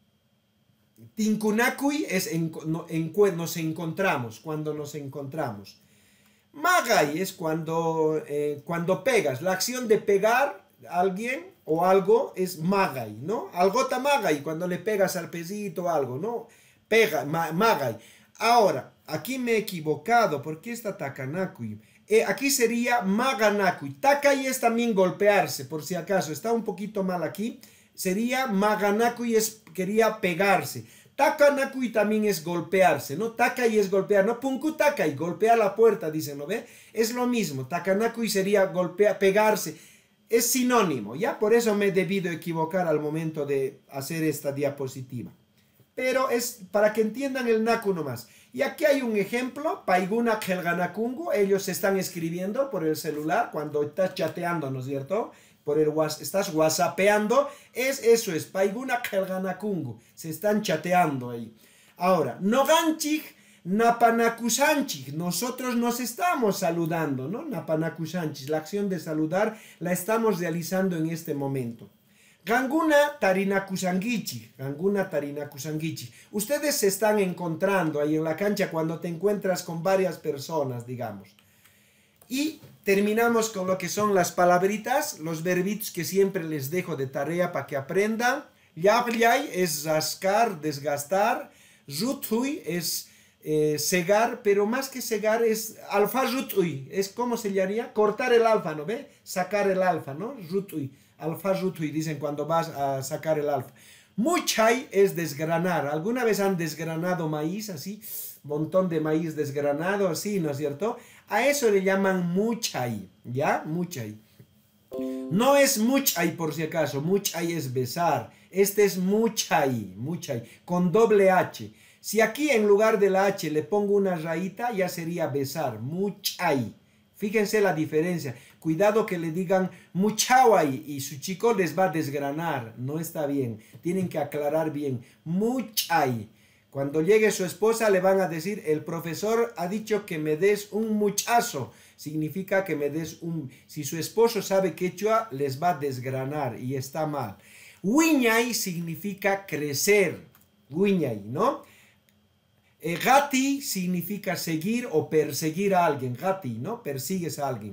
Tinkunakui es nos encontramos, cuando nos encontramos. Magai es cuando pegas. La acción de pegar a alguien o algo es magai, ¿no? Algota magai, cuando le pegas al pesito o algo, ¿no? Pega, magai. Ahora, aquí me he equivocado, ¿por qué está takanakui? Aquí sería maganakui. Takai es también golpearse, por si acaso. Está un poquito mal aquí. Sería maganakui, quería pegarse. Takanakui también es golpearse, ¿no? Takai es golpear, ¿no? Punku takai, golpear la puerta, dicen, ¿no ve? Es lo mismo. Takanakui sería pegarse. Es sinónimo, ¿ya? Por eso me he debido equivocar al momento de hacer esta diapositiva. Pero es para que entiendan el naku nomás. Y aquí hay un ejemplo, Paiguna Kelganakungu, ellos se están escribiendo por el celular cuando estás chateando, ¿no es cierto? Estás whatsappeando, eso es, Paiguna Kelganakungu, se están chateando ahí. Ahora, Noganchik, Napanakusanchik, nosotros nos estamos saludando, ¿no? Napanakusanchik, la acción de saludar la estamos realizando en este momento. Ganguna tarinakusangichi, Ganguna tarinakusangichi. Ustedes se están encontrando ahí en la cancha cuando te encuentras con varias personas, digamos. Y terminamos con lo que son las palabritas, los verbitos que siempre les dejo de tarea para que aprendan. Yabyay es rascar, desgastar. Rutui es segar, pero más que segar es alfa rutui. Es como se llamaría, cortar el alfa, ¿no ve? Sacar el alfa, ¿no? Rutui. Alfa rutui, dicen cuando vas a sacar el alfa. Muchay es desgranar. ¿Alguna vez han desgranado maíz así? Montón de maíz desgranado así, ¿no es cierto? A eso le llaman muchay, ¿ya? Muchay. No es muchay por si acaso. Muchay es besar. Este es muchay, muchay, con doble H. Si aquí en lugar de la H le pongo una rayita, ya sería besar. Muchay. Fíjense la diferencia. Cuidado que le digan muchawai y su chico les va a desgranar. No está bien. Tienen que aclarar bien. Muchay. Cuando llegue su esposa le van a decir, el profesor ha dicho que me des un muchazo. Significa que me des un... Si su esposo sabe quechua, les va a desgranar y está mal. Wiñay significa crecer. Wiñay, ¿no? Gati significa seguir o perseguir a alguien. Gati, ¿no? Persigues a alguien.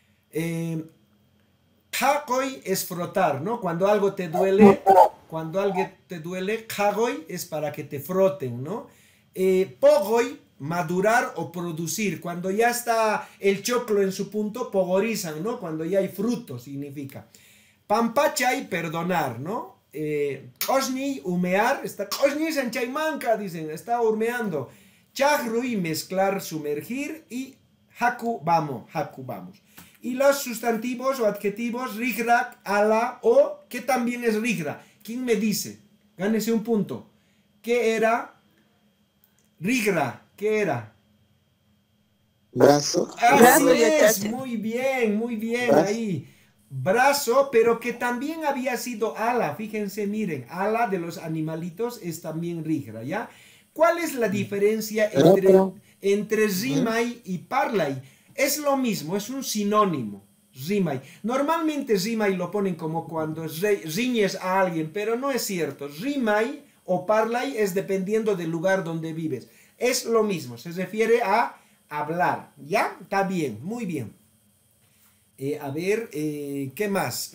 Kagoy es frotar, ¿no? Cuando algo te duele, kagoy es para que te froten, ¿no? Pogoy madurar o producir. Cuando ya está el choclo en su punto, pogorizan, ¿no? Cuando ya hay fruto, significa. Pampachay, perdonar, ¿no? Osni, humear, está Osni Sanchaymanca, dicen, está humeando. Chagrui, mezclar, sumergir. Y haku, vamos. Y los sustantivos o adjetivos, rigra, ala o, ¿qué también es rigra? ¿Quién me dice? Gánese un punto. ¿Qué era? Rigra, ¿qué era? Brazo. Así es, muy bien, brazo. Ahí. Brazo, pero que también había sido ala. Fíjense, miren, ala de los animalitos es también rigra, ¿ya? ¿Cuál es la diferencia entre rimay y parlay? Es lo mismo, es un sinónimo. Rimay. Normalmente rimay lo ponen como cuando riñes a alguien, pero no es cierto. Rimay o parlay es dependiendo del lugar donde vives. Es lo mismo, se refiere a hablar. ¿Ya? Está bien, muy bien. A ver, ¿qué más?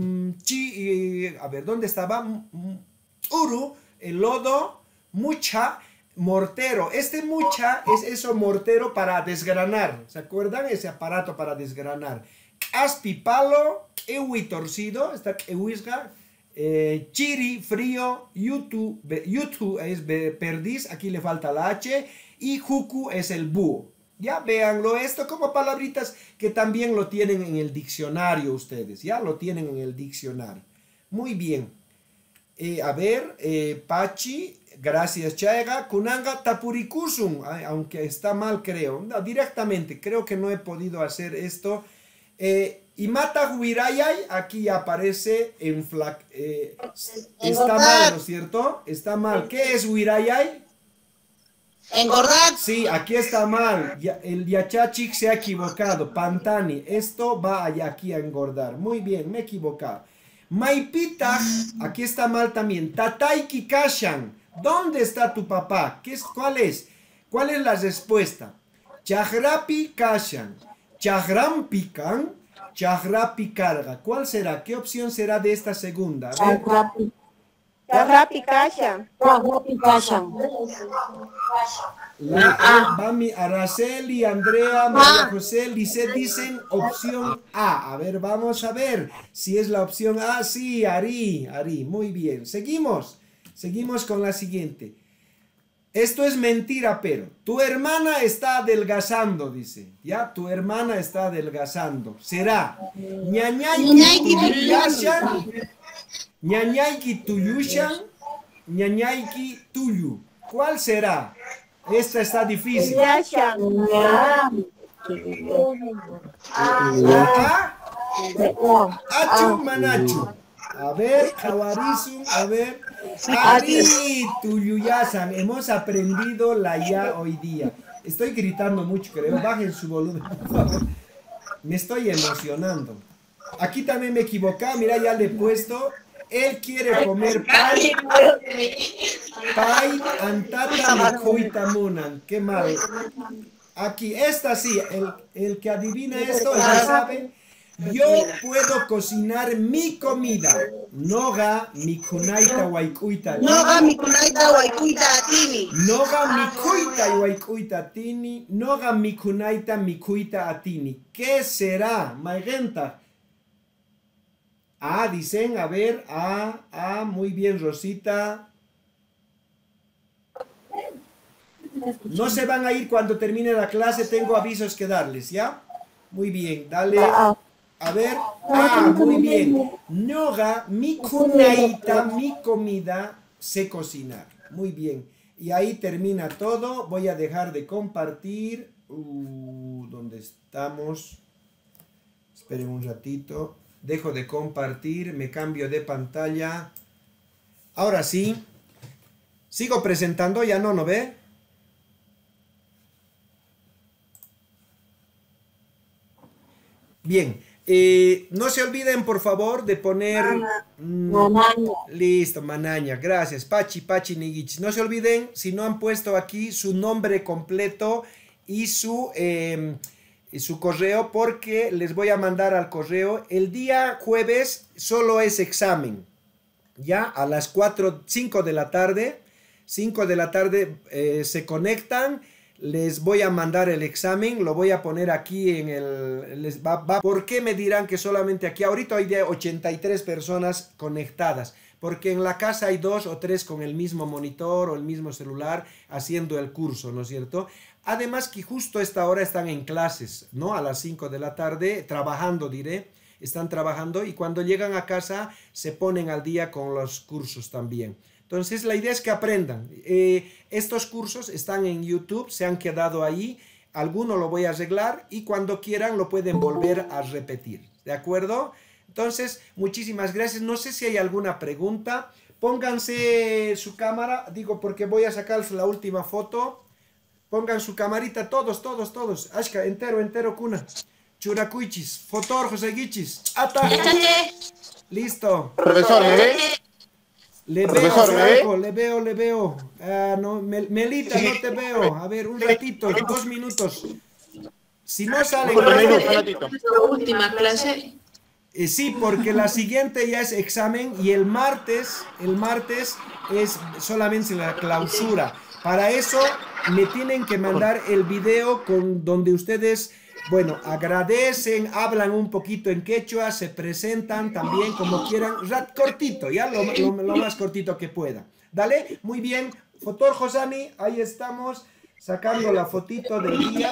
A ver, ¿dónde estaba? Uru, el lodo, mucha, mortero. Este mucha es eso, mortero para desgranar. ¿Se acuerdan? Ese aparato para desgranar. Aspi, palo, ewi, torcido. Está ewisga. Chiri, frío. Yutu es perdiz. Aquí le falta la H. Y juku es el búho. Ya véanlo esto como palabritas que también lo tienen en el diccionario ustedes. Ya lo tienen en el diccionario. Muy bien. A ver, Pachi, gracias Chaiga, Kunanga Tapurikusun, aunque está mal creo, no, directamente, creo que no he podido hacer esto. Y Mata Huirayay, aquí aparece en está mal, ¿no es cierto? Está mal. ¿Qué es Huirayay? Engordar. Sí, aquí está mal. El Yachachik se ha equivocado. Pantani, esto va aquí a engordar. Muy bien, me he equivocado. Maipita, aquí está mal también. Tataiki Kashan, ¿dónde está tu papá? ¿Cuál es? ¿Cuál es la respuesta? Chahrapi Kashan, Chahrampi Kan, Chahrapi Carga. ¿Cuál será? ¿Qué opción será de esta segunda? Chahrapi. Chahrapi Kashan. Chahrapi Kashan. Bami, Araceli, Andrea, María José, Lisset dicen opción A. A ver, vamos a ver si es la opción A. Sí, Ari, muy bien. Seguimos con la siguiente. Esto es mentira, pero tu hermana está adelgazando, dice. Ya, tu hermana está adelgazando. Será ñañayki tuyuyashan, ñañayki tuyushan, ñañayki tuyu. ¿Cuál será? Esta está difícil. Achu Manachu. A ver, Jawarizum, a ver. Ari Tuyuyasan. Hemos aprendido la ya hoy día. Estoy gritando mucho, creo. Bajen su volumen, por favor. Me estoy emocionando. Aquí también me equivoqué. Mira, ya le he puesto. Él quiere comer pay. Pay antata mikuitamunan. Qué mal. Aquí, esta sí. El que adivina esto ya sabe. Yo puedo cocinar mi comida. Noga mikunaita waikuita. Noga mikunaita waikuita atini. Noga mikuita waikuita atini. Noga mikunaita mikuita atini. ¿Qué será? Maigenta. Ah, dicen, a ver, muy bien, Rosita. No se van a ir cuando termine la clase, tengo avisos que darles, ¿ya? Muy bien, dale. A ver, muy bien. Noga, mi kunaita, mi comida, sé cocinar. Muy bien. Y ahí termina todo. Voy a dejar de compartir. ¿Dónde estamos? Esperen un ratito. Dejo de compartir, me cambio de pantalla. Ahora sí. Sigo presentando, ya no ve. Bien. No se olviden, por favor, de poner... Listo, Manaña. Gracias. Pachi, Nigich. No se olviden, si no han puesto aquí su nombre completo y su correo, porque les voy a mandar al correo. El día jueves solo es examen. Ya a las 5 de la tarde. 5 de la tarde se conectan. les voy a mandar el examen, lo voy a poner aquí en ¿Por qué me dirán que solamente aquí? Ahorita hay de 83 personas conectadas, porque en la casa hay 2 o 3 con el mismo monitor o el mismo celular haciendo el curso, ¿no es cierto? Además que justo a esta hora están en clases, ¿no? A las 5 de la tarde, trabajando, diré. Están trabajando y cuando llegan a casa se ponen al día con los cursos también. Entonces la idea es que aprendan. Estos cursos están en YouTube, se han quedado ahí. Alguno lo voy a arreglar y cuando quieran lo pueden volver a repetir. ¿De acuerdo? Entonces, muchísimas gracias. No sé si hay alguna pregunta. Pónganse su cámara, digo porque voy a sacar la última foto. Pongan su camarita, todos. Ashka, entero, kuna. Churacuichis, fotor, Joseguichis. ¡Ata! Listo. Profesor, ¿me ve? Le Profesor, veo, ¿me Franco, le veo. No, Melita, no te veo. A ver, un ratito, 2 minutos. Si no salen... La última clase. Sí, porque la siguiente ya es examen y el martes es solamente la clausura. Para eso me tienen que mandar el video con donde ustedes, bueno, agradecen, hablan un poquito en quechua, se presentan también como quieran, cortito, ya lo más cortito que pueda. Dale, muy bien, Fotor Josani, ahí estamos sacando la fotito del día.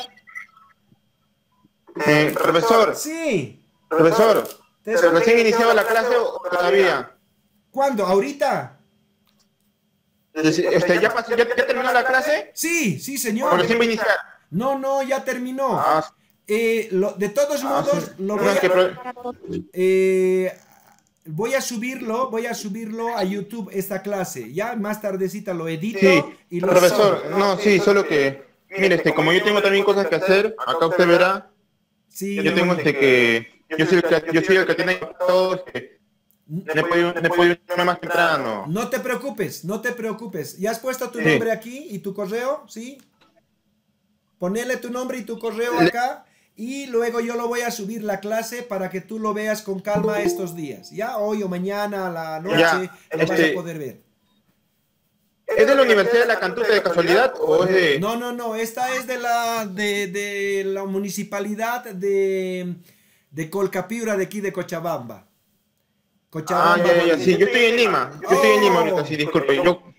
Profesor. Sí. Profesor, ¿recién iniciado la clase o todavía? ¿Cuándo? ¿Ahorita? ¿Ya terminó la clase? Sí, señor. ¿O recién va a iniciar? No, ya terminó. Ah, De todos modos, sí. lo voy a subirlo a YouTube esta clase. Ya más tardecita lo edito sí, y lo profesor, subo. no, sí, solo que, mire, como yo tengo también cosas que hacer, acá usted verá, Sí, yo tengo yo soy el que tiene todo, no he podido irme más temprano. no te preocupes. ¿Ya has puesto tu nombre aquí y tu correo? ¿Sí? Ponele tu nombre y tu correo acá y luego yo lo voy a subir la clase para que tú lo veas con calma estos días. Ya hoy o mañana a la noche lo vas a poder ver. ¿Es de la Universidad de la Cantuta de casualidad o es de...? No, esta es de la municipalidad de Colcapiura de aquí de Cochabamba. Ya, sí, yo estoy en Lima. Ahorita, sí, disculpe.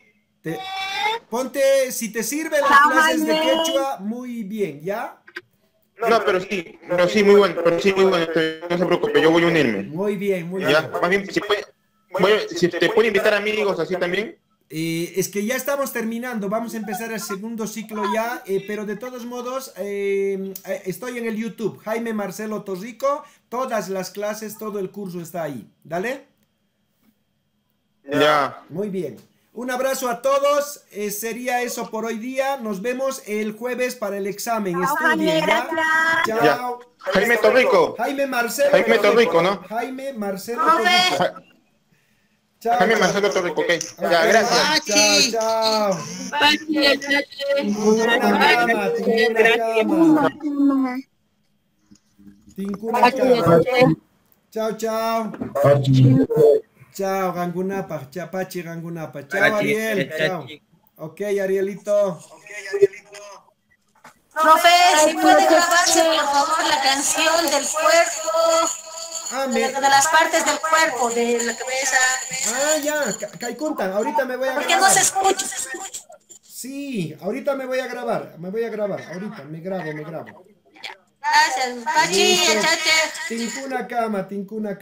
Ponte, si te sirven las clases de quechua, muy bien, ¿ya? No, pero sí, muy bueno, no se preocupe, yo voy a unirme. Muy bien. Ya, más bien, si te puede invitar amigos así también. Es que ya estamos terminando, vamos a empezar el segundo ciclo ya, pero de todos modos estoy en el YouTube, Jaime Marcelo Torrico, todas las clases, todo el curso está ahí, ¿dale? Ya. Muy bien, un abrazo a todos, sería eso por hoy día, nos vemos el jueves para el examen, estudien, ¿ya? Chao. Ya. Jaime Torrico. Jaime Marcelo Torrico, ¿no? Jaime Marcelo Torrico. Chao, Jaime Marcelo Torrico, ok. Ya, gracias. Chao. Tincuna cama. Chao. Chao, Gangunapa. Chapachi, Gangunapa. Chao, Ariel. Chao. Ok, Arielito. Profe, si puede grabarse por favor la canción del cuerpo, de las partes del cuerpo, de la cabeza. Ya, Kaikuntan, ahorita me voy a grabar. Porque no se escucha. Sí, ahorita me voy a grabar, ahorita me grabo. Gracias, Pachi, chache. Tincuna cama. Tincuna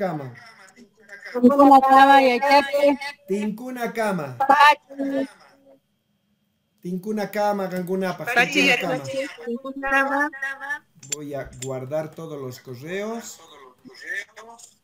cama y chache. Tincuna cama. Pachi. Tincuna cama, Gangunapa. Pachi, Voy a guardar todos los correos.